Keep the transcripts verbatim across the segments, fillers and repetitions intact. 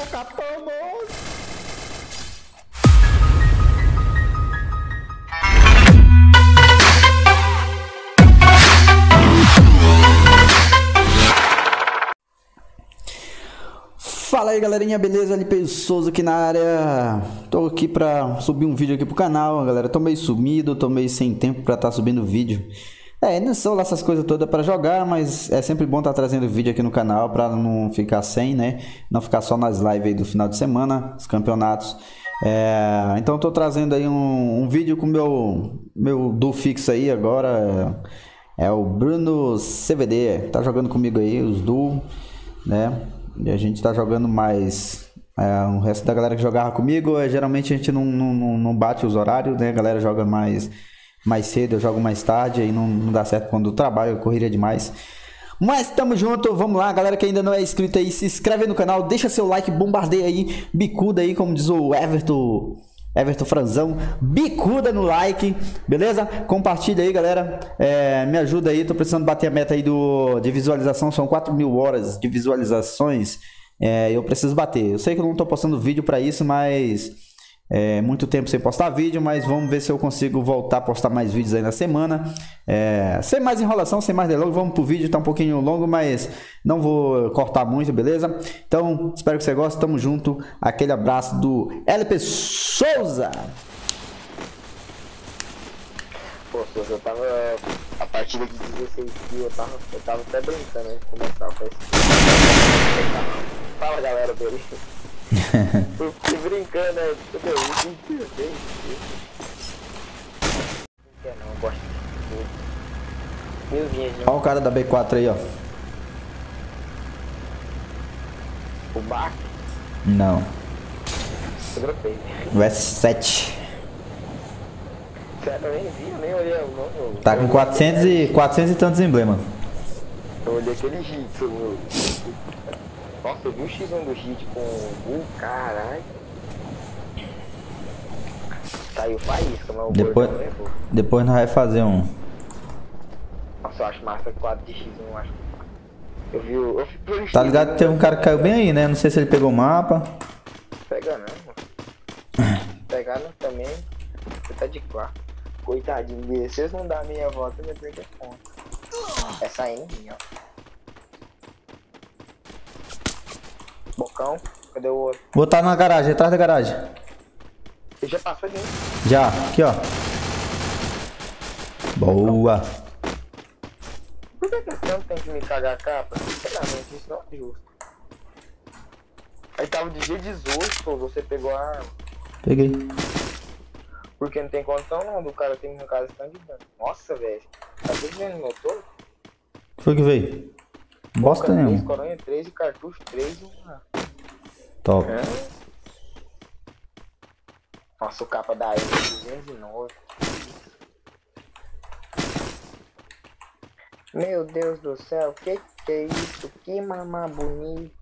o capão, moço. Fala aí galerinha, beleza? L P Souza aqui na área. Tô aqui pra subir um vídeo aqui pro canal, galera. Tô meio sumido, tô meio sem tempo pra estar subindo vídeo. É, não são lá essas coisas todas pra jogar, mas é sempre bom estar trazendo vídeo aqui no canal pra não ficar sem, né? Não ficar só nas lives aí do final de semana, os campeonatos. É, então tô trazendo aí um, um vídeo com o meu, meu duo fixo aí agora. É, é o Bruno C V D, tá jogando comigo aí, os duo, né? E a gente tá jogando mais. É, o resto da galera que jogava comigo, é, geralmente a gente não, não, não bate os horários, né? A galera joga mais, mais cedo, eu jogo mais tarde, aí não, não dá certo quando eu trabalho, eu correria demais. Mas tamo junto, vamos lá, galera que ainda não é inscrito aí, se inscreve aí no canal, deixa seu like, bombardeia aí, bicuda aí, como diz o Everton. Everton Franzão, bicuda no like, beleza? Compartilha aí, galera, é, me ajuda aí, tô precisando bater a meta aí do, de visualização, são quatro mil horas de visualizações, é, eu preciso bater. Eu sei que eu não tô postando vídeo pra isso, mas é muito tempo sem postar vídeo, mas vamos ver se eu consigo voltar a postar mais vídeos aí na semana. É, sem mais enrolação, sem mais delongas, vamos pro vídeo, tá um pouquinho longo, mas não vou cortar muito, beleza? Então, espero que você goste, tamo junto, aquele abraço do L P Souza. Pô, Souza, eu tava, a partida de dezesseis quilos, eu tava, eu tava até brincando antes de começar com esse. Fala galera, beleza? Eu fiquei brincando, né? Tudo isso, mentira, bem isso. Não quer não, eu gosto de tudo. Meu Deus, Olha o cara da B quatro aí, ó. O Bar? Não. Eu dropei. O S sete. Sério, eu nem vi, eu nem olhei o nome. Tá com quatrocentos e, quatrocentos e tantos emblemas. Eu olhei aquele hit, meu. Nossa, eu vi o X um do hit com o caralho. Saiu faísca, mas o Depois, gordão levou. depois nós vamos fazer um. Nossa, eu acho massa quatro de X um, eu acho. Eu vi o. Eu vi pelo X um, Tá ligado que teve um cara que caiu bem aí, né? Não sei se ele pegou o mapa. Pega não, mano. Pegar não também. Você tá de quatro. Coitadinho dele. Se eles não dar a minha volta, eu ia perder ponto. Essa aí é minha, ó. Bocão, cadê o outro? Vou estar na garagem, atrás da garagem. Ele já passou ali. Já, aqui ó. Boa. Por que que esse homem tem que me cagar a capa? Sinceramente, isso não é justo. Aí tava de G dezoito, pô, você pegou a arma. Peguei. Porque não tem condição não, do cara tem um cara stand de dano. Nossa, velho. Tá tudo vendo no meu todo? Foi que veio? Bosta três, nenhuma. coronha três e cartucho três e uma. Top. É. Nossa, o capa da M duzentos e nove. Meu Deus do céu, que que é isso? Que mamá bonito.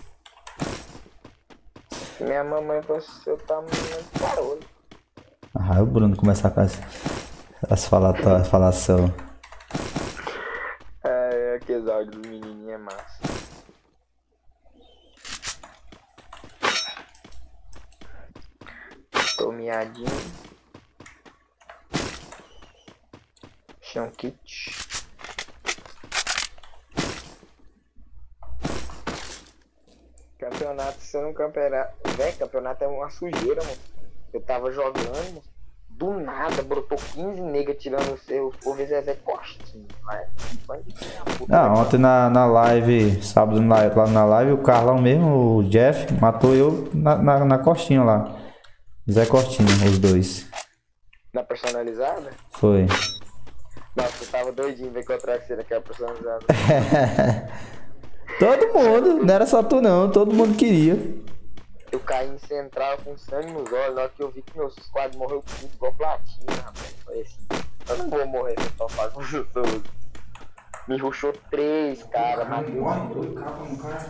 Minha mamãe fosse seu tamanho de parou. Ah, o Bruno começar com as, as falatórias, falação. É, aqueles áudios do menininho é massa. Tô miadinho. Chão kit. Campeonato, se eu não campeonato. Véi, campeonato é uma sujeira, mano. Eu tava jogando, do nada, brotou quinze negas tirando o seu. Por vezes é costinho, mas. Ah, ontem na, na live, sábado na, lá na live, o Carlão mesmo, o Jeff, matou eu na, na, na costinha lá. Zé Costinha, os dois. Na personalizada? Foi. Nossa, eu tava doidinho ver que eu trago naquela personalizada. Todo mundo, não era só tu não, todo mundo queria. Eu caí em central com sangue nos olhos, na hora que eu vi que meu squad morreu tudo igual platina, rapaz. Foi assim, eu não vou morrer se eu só faço isso. Me rushou três, cara, matei um cara.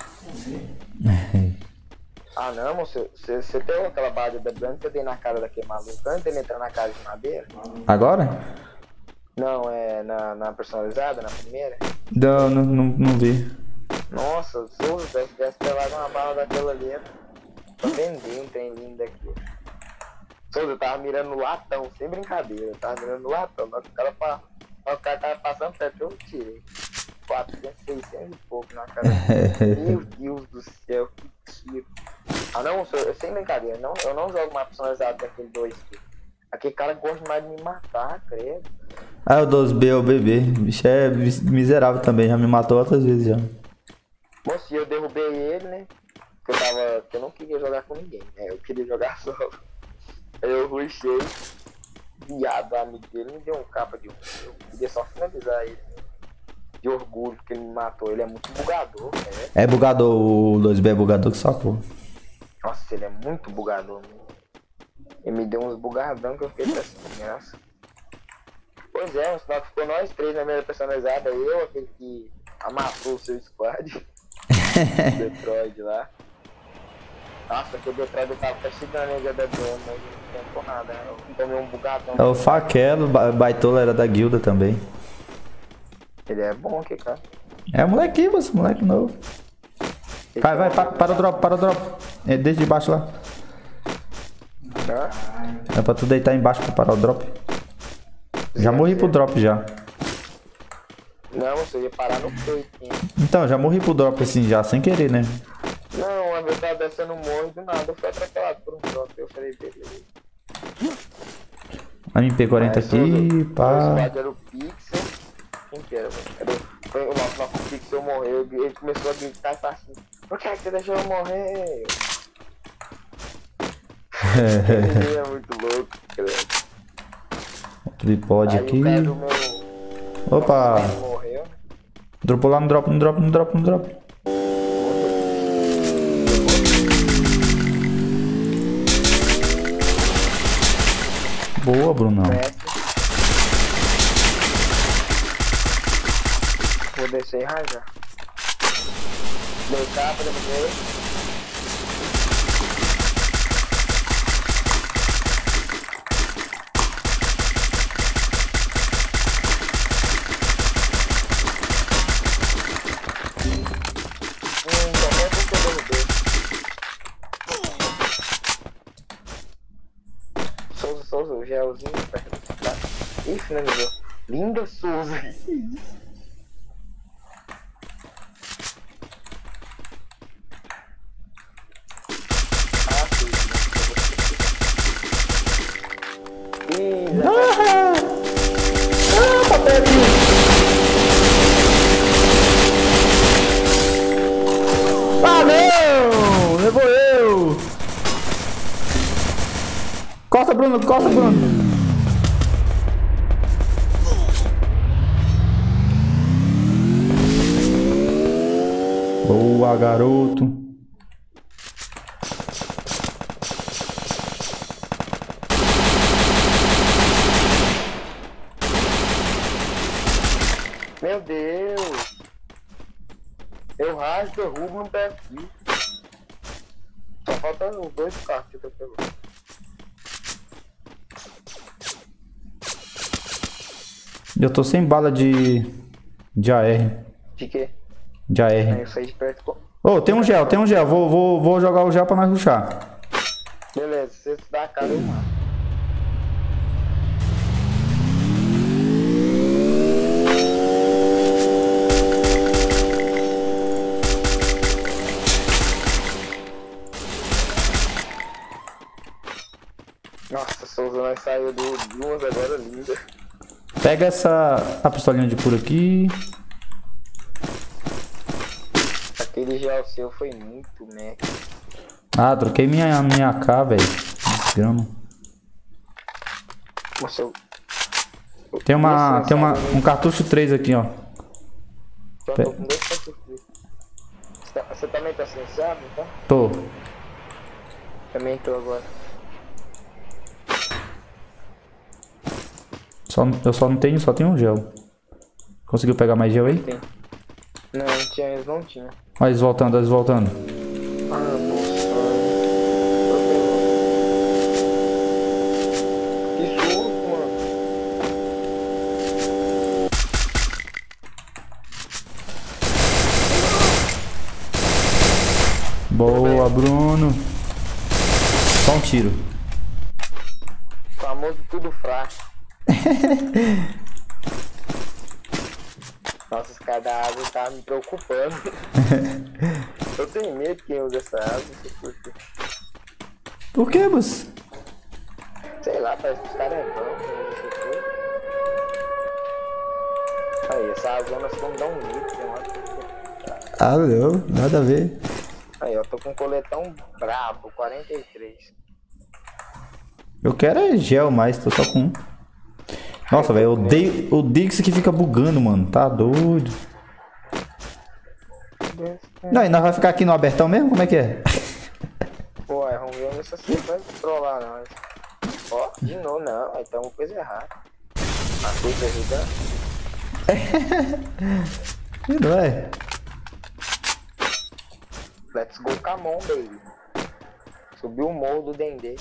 Ah não, moço, você, você tem aquela base da branca que eu dei na cara daquele maluco antes dele entrar na casa de madeira? Agora? Não, é na, na personalizada, na primeira? Não, não, não, não vi. Nossa, Souza, se eu tivesse pelado uma bala daquela ali, era pra vender um trem lindo daqui. Souza, eu tava mirando no latão, sem brincadeira. Eu tava mirando no latão, mas o cara, pa... o cara tava passando perto, eu tirei. quatrocentos, seiscentos e pouco na cara. Meu Deus do céu, que tiro. Ah não, eu, sem brincadeira, não, eu não jogo mais personalizado daquele dois B. Aquele cara gosta mais de me matar, credo. Ah, o dois B é o bebê. O bicho é miserável também, já me matou outras vezes já. Moço, eu derrubei ele, né? Porque eu tava. Porque eu não queria jogar com ninguém, né? Eu queria jogar só. Aí eu rushei. Viado, o amigo dele me deu um capa de um. Eu queria só finalizar ele. De orgulho que ele me matou. Ele é muito bugador, né? É bugador, o dois B é bugador que sacou. Nossa, ele é muito bugador, mano. Ele me deu uns bugadão que eu fiquei assim, graça. Pois é, no final ficou nós três na minha personalizada. Eu, aquele que amassou o seu squad. Detroit lá. Nossa, aquele Detroit eu tava até chegando ainda da drone, mas não tentou nada. Eu tomei um bugadão. É o Faquelo, Baitola era da guilda também. Ele é bom aqui, cara. É moleque, você, moleque novo. Ele Vai, vai, é para, para o drop, para o drop. É desde baixo lá. Tá? É pra tu deitar embaixo pra parar o drop. Já morri pro drop já. Não, você ia parar no peito. Então, já morri pro drop assim já, sem querer, né? Não, eu tava descendo o morro e do nada eu fui atropelado por um drop. Eu falei, beleza. A M P quarenta aqui, pá. O squad era o Pixel. Quem que era, mano? Era o, foi o nosso, nosso Pixel morreu. Ele começou a gritar e tá assim: por que você deixou eu morrer? Ele é muito louco, cara. Tripode aqui. O cara do meu... Opa! Morreu. Dropou lá no drop, no drop, no drop, no drop. Boa, Brunão. Vou descer e rajar. Deitar pra ver. Hum, qualquer coisa que eu derrubei. Souza, Souza, o gelzinho pra ressuscitar. Ih, finalizou. Linda Souza. Ah, ah, papel aqui. Ah, não! Levou eu! Costa, Bruno, costa, Bruno. Boa, garoto. Meu Deus! Eu raso, derrubo, não pego aqui. Só falta os dois carros que eu pegou. Eu tô sem bala de... de A R. De quê? De A Aí R. eu saí de perto. Ô, oh, tem um gel, tem um gel. Vou, vou, vou jogar o gel pra nós rushar. Beleza, se você dá a cara eu mato. Nossa, Souza, nós saiu do duas agora linda. Pega essa a pistolinha de cura aqui. Aquele gel seu foi muito mec. Ah, troquei minha, minha A K, velho. Desgrama. Nossa, eu... Tem uma. Tem uma. Um cartucho três aqui, ó. Já tô com dois cartuchos. Você, tá, você também tá silenciado, tá? Tô. Também tô agora. Só, eu só não tenho, só tenho um gel. Conseguiu pegar mais gel aí? Tem. Não, não tinha, eles não tinham. Olha eles voltando, eles voltando. Ah, nossa. Que susto, mano. Boa, Bruno. Só um tiro. Famoso tudo fraco. Nossa, os caras da asa tá me preocupando. Eu tenho medo de quem usa essa asa, não sei por quê. Por que, moço? Sei lá, parece que os caras é bom, né, essa coisa. Aí, essa azona só me dá um litro, tem uma coisa. Ah, não, nada a ver. Aí, eu tô com um coletão brabo, quarenta e três. Eu quero é gel mais, tô só com um. Nossa, velho, eu odeio, odeio que isso aqui fica bugando, mano. Tá doido. Não, e nós vai ficar aqui no abertão mesmo? Como é que é? Pô, é, vamos ver onde essa cena vai trollar nós. Ó, de novo, não, aí tá uma coisa errada. A coisa ajudando. Não é? Let's go, come on, baby. Subiu o morro do Dendê.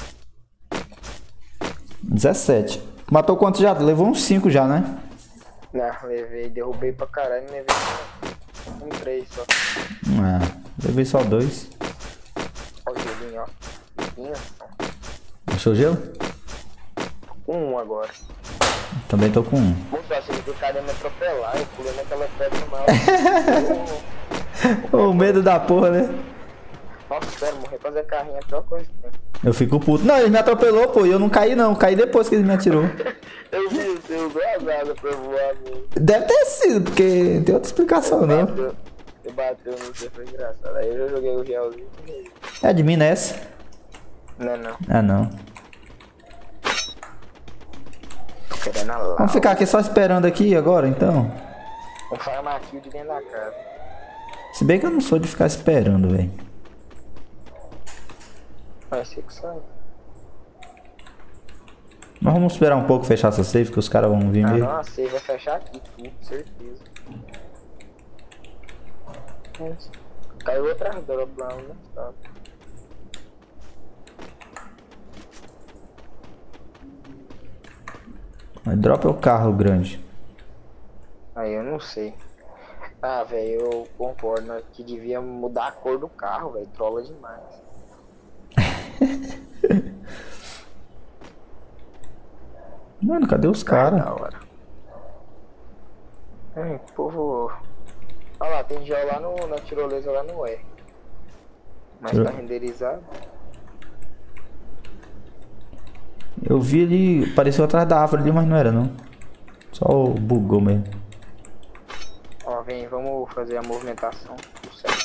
dezessete. Matou quanto já? Levou uns cinco já, né? Não, levei, derrubei pra caralho, levei um três só. Ah, levei só dois. Ó o gelinho, ó. Gelinho, ó. Achou gelo? Com um agora. Também tô com um. Moço, eu achei que o cara ia me atropelar, eu pulei naquela pedra mal. O medo da porra, né? Nossa, sério, morrer fazer carrinho é a pior coisa que tem. Eu fico puto. Não, ele me atropelou, pô, e eu não caí não. Caí depois que ele me atirou. Eu vi, você usou as asas pra voar mesmo. Deve ter sido, porque não tem outra explicação, Você não. bateu, você bateu no você, foi engraçado. Aí eu já joguei o gelzinho. É de mim nessa? Não, não. Ah, não. Tô querendo a lá. Vamos ficar aqui só esperando aqui agora, então. Um farmaquinho de dentro da casa. Se bem que eu não sou de ficar esperando, velho. Vai ser que sai. Mas vamos esperar um pouco fechar essa safe, que os caras vão vir Ah, mesmo. não, a safe vai fechar aqui, tudo, certeza. Nossa. Caiu outra drop lá, né? Tá. Mas dropa é o carro grande. Aí eu não sei. Ah, velho, eu concordo, né, que devia mudar a cor do carro, velho. Trola demais. Mano, cadê os caras? Da hora. Ai, povo. Olha lá, tem gel lá no, na tirolesa lá no E. Mas Tiro... tá renderizado. Eu vi ele, apareceu atrás da árvore ali, mas não era não. Só bugou mesmo. Ó, vem, vamos fazer a movimentação do céu.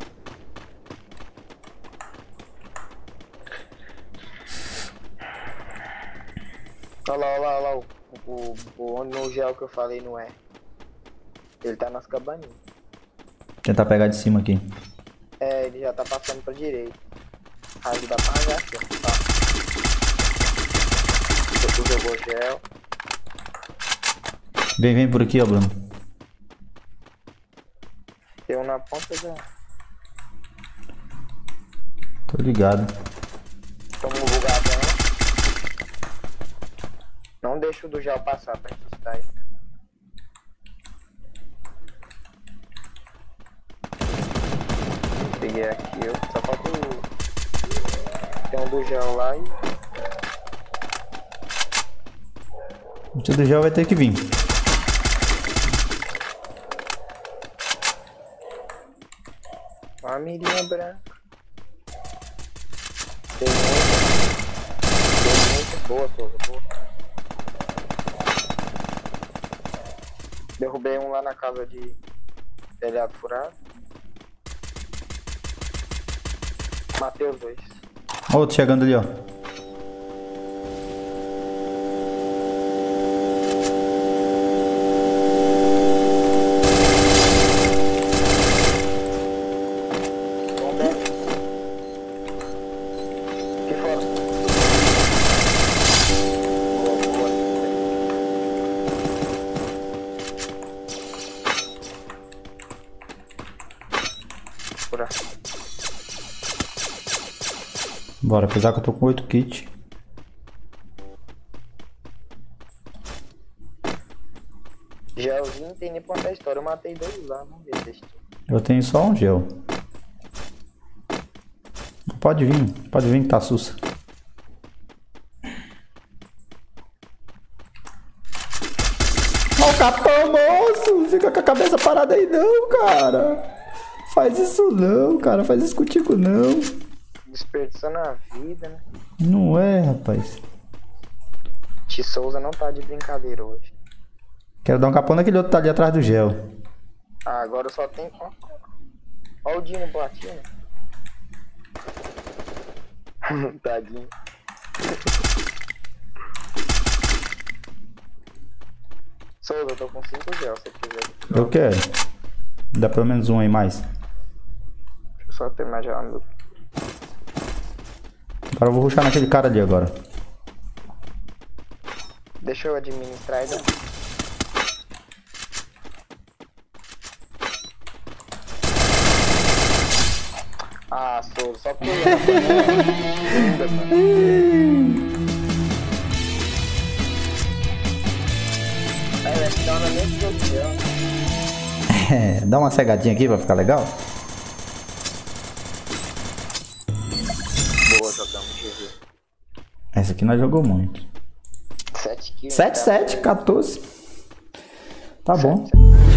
Olha lá, olha lá, olha lá, o, o, o, no gel que eu falei no E. Ele tá nas cabaninhas. Tentar pegar de cima aqui. É, ele já tá passando pra direita. Aí dá pra arranjar aqui, ó. Tá. Tu jogou gel. Vem, vem por aqui, ó, Bruno. Tem um na ponta já. Tô ligado. Tamo bugadão. Não deixa o do gel passar pra encostar aí. Peguei aqui, eu só falta o... Tem um do gel lá e... O tio do gel vai ter que vir. Uma mirinha branca. Tem muito... Tem muito boa, coisa boa. Derrubei um lá na casa de telhado furado. Matei os dois. Outro chegando ali, ó. Bora, apesar que eu tô com oito kits. Gelzinho tem nem pra contar a história. Eu matei dois lá, vamos ver se Eu tenho só um gel. Pode vir, pode vir que tá sussa. Ó o capão, moço! Fica com a cabeça parada aí não, cara! Faz isso não, cara. Faz isso contigo não. Desperdiçando a vida, né? Não é, rapaz. T. Souza não tá de brincadeira hoje. Quero dar um capão naquele outro que tá ali atrás do gel. Ah, agora só tem... Olha o Dino Platina. Tadinho. Souza, eu tô com cinco gel, se você quiser. Eu quero. Dá pelo menos um aí mais. Deixa eu só ter mais gel, meu. Agora eu vou rushar naquele cara ali agora. Deixa eu administrar aí. Ah, Souza, só porque eu ainda, mano. Aí, vai ficar na mesma posição. É, dá uma cegadinha aqui pra ficar legal. Boa, jogamos G G. Essa aqui nós jogou muito. sete kills. sete, sete, quatorze. Tá bom. sete, sete.